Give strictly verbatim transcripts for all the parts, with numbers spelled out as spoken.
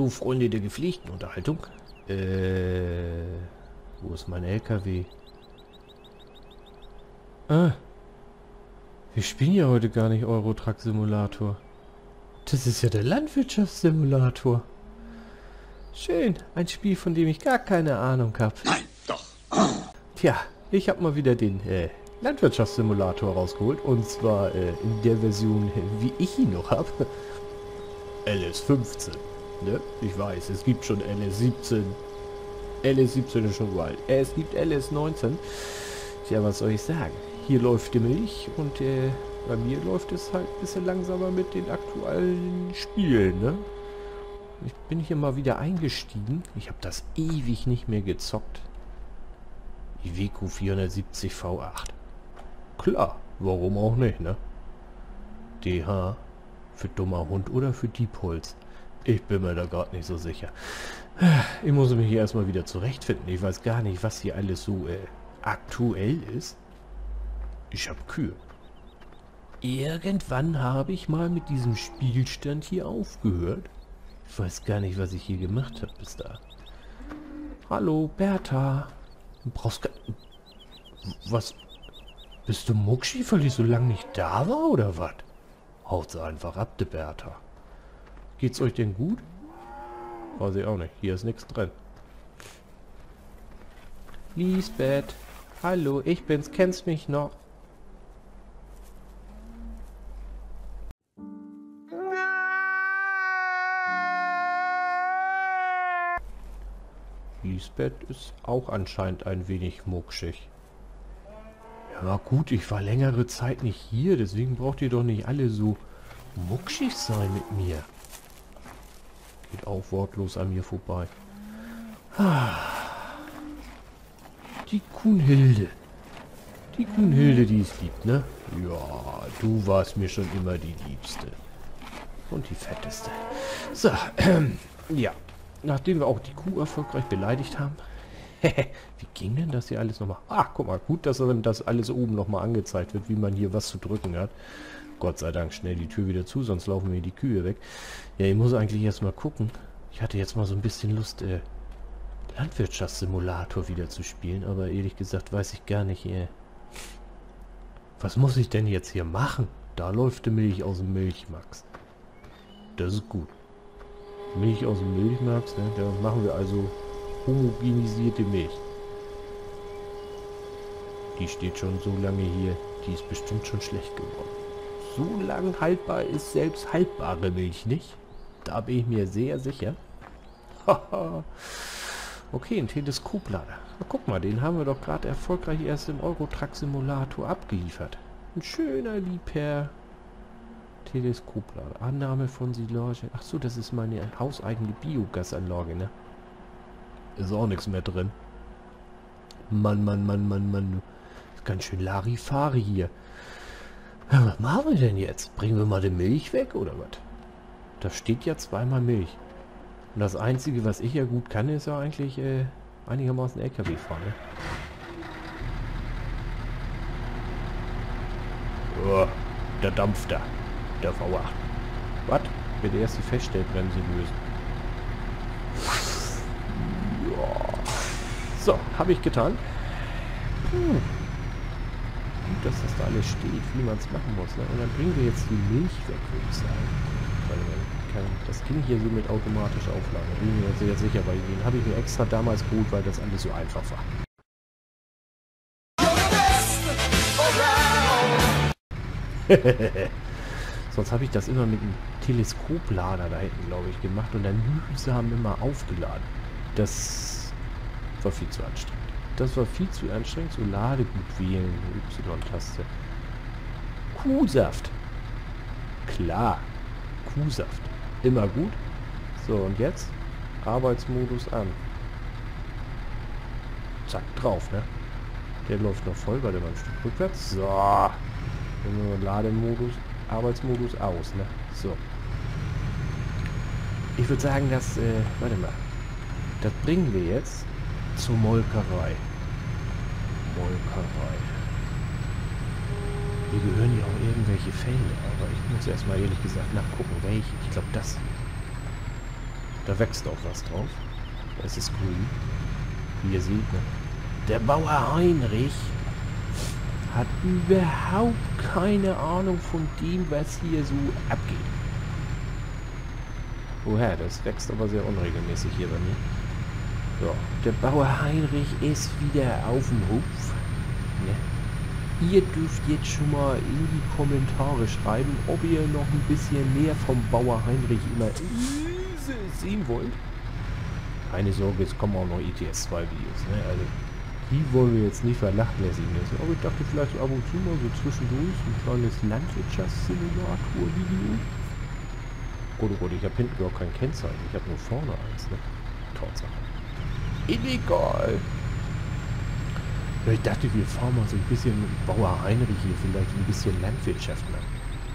Hallo, Freunde der gepflegten Unterhaltung. Äh, wo ist mein L K W? Ah, wir spielen ja heute gar nicht Euro Truck Simulator. Das ist ja der Landwirtschaftssimulator. Schön, ein Spiel, von dem ich gar keine Ahnung habe. Nein, doch. Tja, ich habe mal wieder den äh, Landwirtschaftssimulator rausgeholt. Und zwar äh, in der Version, äh, wie ich ihn noch habe. L S fünfzehn. Ne? Ich weiß, es gibt schon L S siebzehn. L S siebzehn ist schon alt. Es gibt L S neunzehn. Tja, was soll ich sagen? Hier läuft die Milch und äh, bei mir läuft es halt ein bisschen langsamer mit den aktuellen Spielen, ne? Ich bin hier mal wieder eingestiegen. Ich habe das ewig nicht mehr gezockt. Iveco vierhundertsiebzig V acht. Klar, warum auch nicht, ne? D H für dummer Hund oder für Diebholz? Ich bin mir da gerade nicht so sicher. Ich muss mich hier erstmal wieder zurechtfinden. Ich weiß gar nicht, was hier alles so äh, aktuell ist. Ich habe Kühe. Irgendwann habe ich mal mit diesem Spielstand hier aufgehört. Ich weiß gar nicht, was ich hier gemacht habe bis da. Hallo, Bertha. Du brauchst gar... Was? Bist du Muckschi, weil ich so lange nicht da war, oder was? Haut's einfach ab, de Bertha. Geht's euch denn gut? Weiß ich auch nicht. Hier ist nichts drin. Lisbeth. Hallo, ich bin's. Kennst mich noch? Lisbeth ist auch anscheinend ein wenig muckschig. Ja gut, ich war längere Zeit nicht hier, deswegen braucht ihr doch nicht alle so muckschig sein mit mir. Geht auch wortlos an mir vorbei. Ah. Die Kuhnhilde. Die Kuhnhilde, die ist lieb, ne? Ja, du warst mir schon immer die Liebste. Und die Fetteste. So, ähm, ja. Nachdem wir auch die Kuh erfolgreich beleidigt haben. Wie ging denn das hier alles nochmal? Ah, guck mal, gut, dass das alles oben nochmal angezeigt wird, wie man hier was zu drücken hat. Gott sei Dank schnell die Tür wieder zu, sonst laufen mir die Kühe weg. Ja, ich muss eigentlich erstmal gucken. Ich hatte jetzt mal so ein bisschen Lust, äh, Landwirtschaftssimulator wieder zu spielen, aber ehrlich gesagt weiß ich gar nicht, äh, was muss ich denn jetzt hier machen? Da läuft die Milch aus dem Milchmax. Das ist gut. Milch aus dem Milchmax, ne? Da machen wir also homogenisierte Milch. Die steht schon so lange hier, die ist bestimmt schon schlecht geworden. So lang haltbar ist selbst haltbare Milch nicht. Da bin ich mir sehr sicher. Haha. Okay, ein Teleskoplader. Na, guck mal, den haben wir doch gerade erfolgreich erst im Euro Truck Simulator abgeliefert. Ein schöner, lieber Teleskoplader. Annahme von Silage. Ach so, das ist meine hauseigene Biogasanlage, ne? Ist auch nichts mehr drin. Mann, Mann, Mann, Mann, Mann. Ist ganz schön Larifari hier. Ja, was machen wir denn jetzt? Bringen wir mal die Milch weg, oder was? Da steht ja zweimal Milch. Und das Einzige, was ich ja gut kann, ist ja eigentlich äh, einigermaßen L K W fahren, ne? Oh, der dampft da. Der V acht. Was? Bitte erst die Feststellbremse lösen. Ja. So, habe ich getan. Hm. Gut, dass das da alles steht, wie man es machen muss. Ne? Und dann bringen wir jetzt die Milch weg, würde ich sagen. Weil man kann das Ding hier so mit automatisch aufladen. Da bin ich mir sehr sicher, weil den habe ich mir extra damals geholt, weil das alles so einfach war. Sonst habe ich das immer mit einem Teleskoplader da hinten, glaube ich, gemacht und dann mühsam immer aufgeladen. Das war viel zu anstrengend. Das war viel zu anstrengend. So Ladegut wählen, Y-Taste. Kuhsaft. Klar. Kuhsaft. Immer gut. So, und jetzt Arbeitsmodus an. Zack, drauf, ne? Der läuft noch voll, weil der mal ein Stück rückwärts. So. Lademodus. Arbeitsmodus aus, ne? So. Ich würde sagen, dass, äh, warte mal. Das bringen wir jetzt zur Molkerei. Molkerei. Hier gehören ja auch irgendwelche Felder, aber ich muss erstmal ehrlich gesagt nachgucken, welche. Ich glaube, das. Da wächst auch was drauf. Es ist grün. Wie ihr seht, ne? Der Bauer Heinrich hat überhaupt keine Ahnung von dem, was hier so abgeht. Woher? Das wächst aber sehr unregelmäßig hier bei mir. Ja, der Bauer Heinrich ist wieder auf dem Hof. Ne? Ihr dürft jetzt schon mal in die Kommentare schreiben, ob ihr noch ein bisschen mehr vom Bauer Heinrich immer sehen wollt. Keine Sorge, es kommen auch noch E T S zwei Videos. Ne? Also, die wollen wir jetzt nicht vernachlässigen müssen. Aber ich dachte vielleicht ab und zu mal so zwischendurch ein kleines Landwirtschaftssimulator-Video. Gut, oh Gott, ich habe hinten gar kein Kennzeichen. Ich habe nur vorne eins. Ne? Tatsache. Illegal! Ich dachte, wir fahren mal so ein bisschen mit Bauer Heinrich hier, vielleicht ein bisschen Landwirtschaft machen.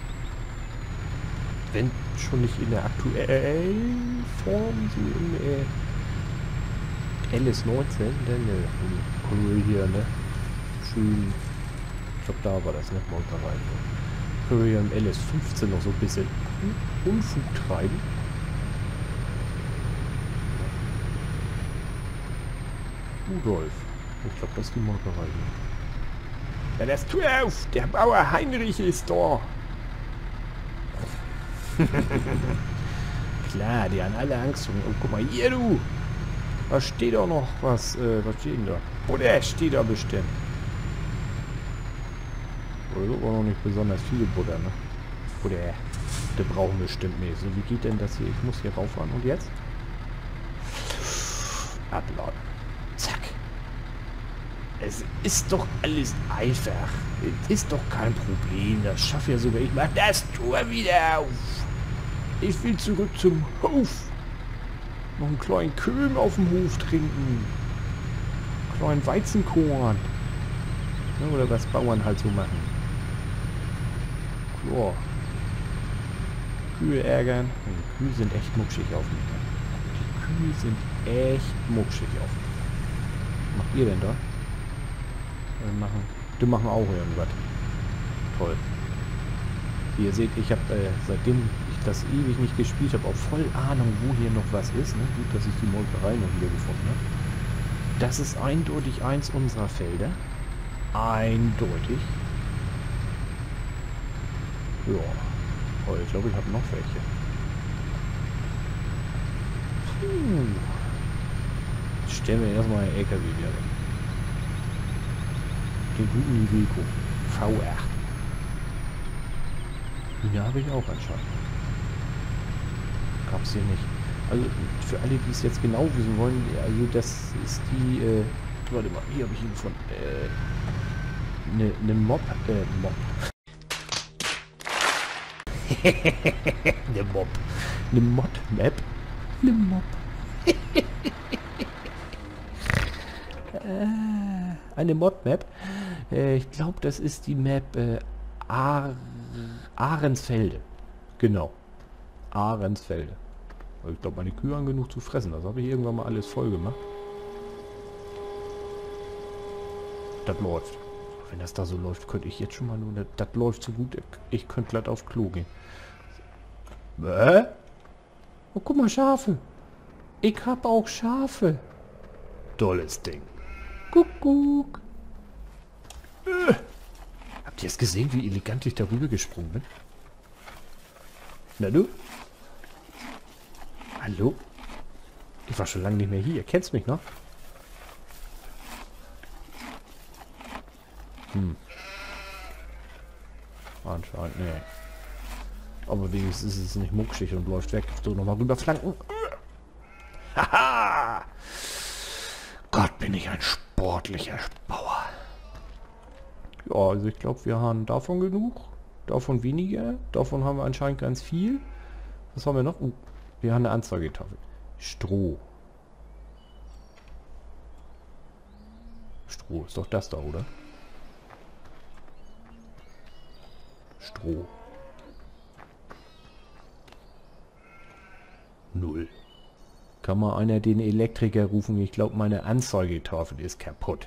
Wenn schon nicht in der aktuellen Form, so im äh, L S neunzehn, dann äh, können wir hier, ne? Schön, ich glaube, da war das, ne? Molkerei. Können wir hier im L S fünfzehn noch so ein bisschen Unfug treiben. Rudolf. Ich glaube, das ist die Molkerei hier. Ja, das tut auf! Der Bauer Heinrich ist da! Klar, die haben alle Angst vor mir. Oh, guck mal hier, du! Da steht auch noch was. Äh, was steht denn da? Oh, der steht da bestimmt. Oder so war noch nicht besonders viel Butter, ne? Oder der brauchen wir bestimmt nicht. So, wie geht denn das hier? Ich muss hier rauffahren. Und jetzt? Abladen. Zack. Es ist doch alles einfach. Es ist doch kein Problem. Das schaffe ja sogar. Ich mach das Tor wieder auf. Ich will zurück zum Hof. Noch einen kleinen Köhm auf dem Hof trinken. Einen kleinen Weizenkorn. Ja, oder was Bauern halt so machen. Klar. Kühe ärgern. Die Kühe sind echt mutschig auf mich. Die Kühe sind echt mutschig auf mich. Was macht ihr denn da? Wir machen, die machen auch irgendwas. Toll. Wie ihr seht, ich habe äh, seitdem ich das ewig nicht gespielt habe, auch voll Ahnung, wo hier noch was ist. Ne? Gut, dass ich die Molkerei noch wieder gefunden habe. Das ist eindeutig eins unserer Felder. Eindeutig. Ja. Oh, ich glaube, ich habe noch welche. Puh. Jetzt stellen wir erstmal einen L K W wieder weg. Den guten Iveco. V acht. Hühner habe ich auch anscheinend. Gab's hier nicht. Also für alle, die es jetzt genau wissen wollen, also das ist die, äh, warte mal, hier habe ich ihn gefunden. Äh, ne, ne Mob, äh, Mob. ne Mob. Ne Mod-Map. Ne Mob. äh, eine Mod-Map. Äh, ich glaube, das ist die Map äh, Ahr Ahrensfelde. Genau. Ahrensfelde. Ich glaube, meine Kühe haben genug zu fressen. Das habe ich irgendwann mal alles voll gemacht. Das läuft. Wenn das da so läuft, könnte ich jetzt schon mal nur... Das läuft so gut, ich könnte glatt auf Klo gehen. Hä? Oh, guck mal, Schafe. Ich habe auch Schafe. Tolles Ding. Kuckuck. Äh. Habt ihr es gesehen, wie elegant ich darüber gesprungen bin? Na du? Hallo? Ich war schon lange nicht mehr hier. Kennst mich noch? Hm. Anscheinend, nee. Aber wenigstens ist es nicht muckschig und läuft weg. So, nochmal rüber flanken. Haha! Gott, bin ich ein sportlicher Bauer. Ja, also ich glaube, wir haben davon genug. Davon weniger. Davon haben wir anscheinend ganz viel. Was haben wir noch? Uh, wir haben eine Anzeigetafel. Stroh. Stroh ist doch das da, oder? Stroh. Null. Kann mal einer den Elektriker rufen? Ich glaube, meine Anzeigetafel ist kaputt.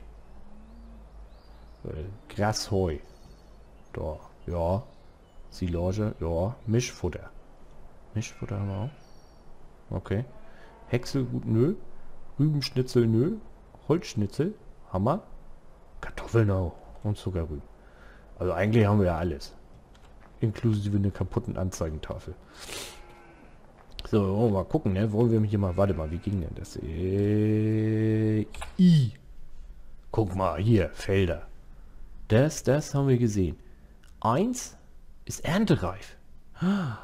Äh, Grasheu. Da. Ja. Silage. Ja. Mischfutter. Mischfutter haben wir auch. Okay. Häckselgut, nö. Rübenschnitzel, nö. Holzschnitzel, Hammer. Kartoffeln auch. Und Zuckerrüben. Also eigentlich haben wir ja alles. Inklusive einer kaputten Anzeigentafel. So, wollen wir mal gucken, ne? Wollen wir hier mal... Warte mal, wie ging denn das? Äh, I. Guck mal, hier, Felder. Das, das haben wir gesehen. Eins ist erntereif. Ja.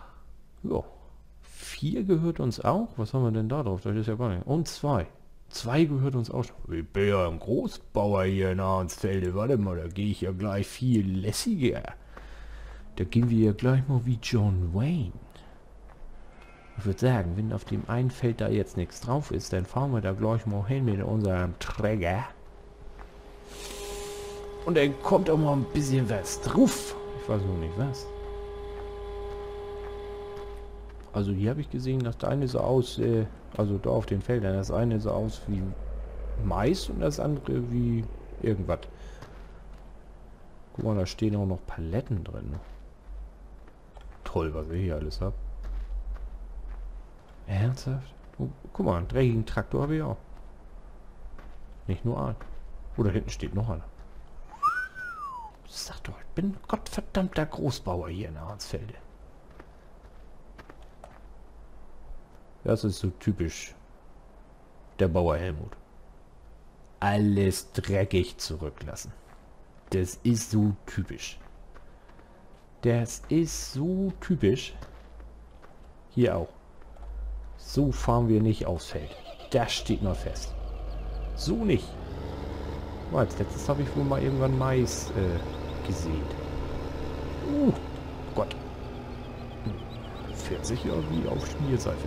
Vier gehört uns auch. Was haben wir denn da drauf? Das ist ja gar nicht. Und zwei. Zwei gehört uns auch. Ich bin ja ein Großbauer hier in Arnsfelde. Warte mal, da gehe ich ja gleich viel lässiger. Da gehen wir ja gleich mal wie John Wayne. Ich würde sagen, wenn auf dem einen Feld da jetzt nichts drauf ist, dann fahren wir da gleich mal hin mit unserem Träger. Und dann kommt auch mal ein bisschen was drauf. Ich weiß noch nicht was. Also hier habe ich gesehen, dass das eine so aus, äh, also da auf den Feldern, das eine so aus wie Mais und das andere wie irgendwas. Guck mal, da stehen auch noch Paletten drin. Toll, was ich hier alles habe. Ernsthaft? Oh, guck mal, einen dreckigen Traktor habe ich auch. Nicht nur einen. Oder hinten steht noch einer. Sag doch, ich bin gottverdammter Großbauer hier in Arnsfelde. Das ist so typisch der Bauer Helmut. Alles dreckig zurücklassen. Das ist so typisch. Das ist so typisch. Hier auch. So fahren wir nicht aufs Feld. Das steht mal fest. So nicht. Als letztes habe ich wohl mal irgendwann Mais äh, gesehen. Uh, Gott. Fährt sich ja wie auf Schmierseife.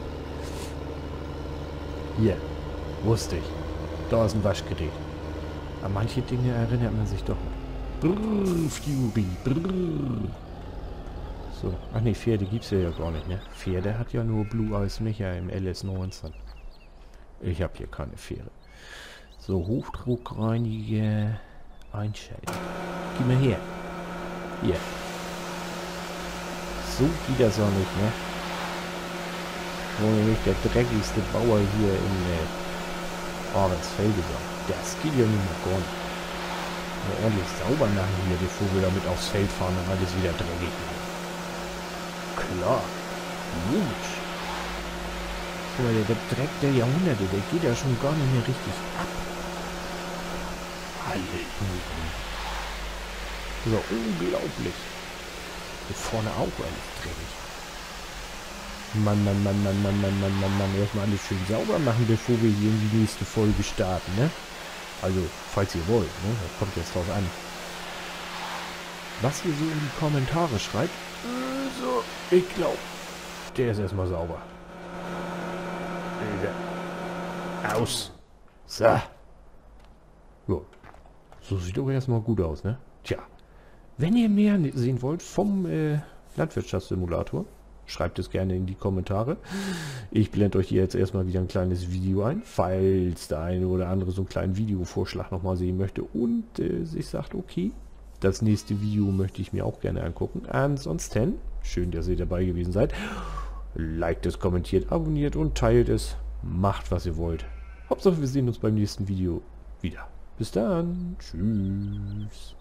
Hier, wusste ich. Da ist ein Waschgerät. An manche Dinge erinnert man sich doch nicht. Brrr, Fury, brrr. So, ach ne, Pferde gibt's ja, ja gar nicht, ne? Pferde hat ja nur Blue Eyes Micha im L S neunzehn. Ich habe hier keine Pferde. So, Hochdruckreiniger einschalten. Gib mir her. Hier. So geht das auch nicht, ne? Wo nämlich der dreckigste Bauer hier in äh, Arnsfelde war. Das geht ja nun mal gar nicht. Mal ordentlich sauber machen hier, bevor wir damit aufs Feld fahren und alles wieder dreckig wird. Klar. Mensch. Guck mal, der, der Dreck der Jahrhunderte, der geht ja schon gar nicht mehr richtig ab. Halleluja. Das ist ja unglaublich. Hier vorne auch alles dreckig. Mann, Mann, Mann, Mann, Mann, Mann, Mann, Mann, Mann. Erstmal alles schön sauber machen, bevor wir hier in die nächste Folge starten, ne? Also, falls ihr wollt, ne? Das kommt jetzt drauf an. Was ihr so in die Kommentare schreibt, so, ich glaube, der ist erstmal sauber. Aus. So. Ja. So sieht doch erstmal gut aus, ne? Tja. Wenn ihr mehr sehen wollt vom äh, Landwirtschaftssimulator, schreibt es gerne in die Kommentare. Ich blende euch hier jetzt erstmal wieder ein kleines Video ein, falls der eine oder andere so einen kleinen Videovorschlag nochmal sehen möchte und äh, sich sagt, okay, das nächste Video möchte ich mir auch gerne angucken. Ansonsten, schön, dass ihr dabei gewesen seid. Liked es, kommentiert, abonniert und teilt es. Macht, was ihr wollt. Hauptsache, wir sehen uns beim nächsten Video wieder. Bis dann. Tschüss.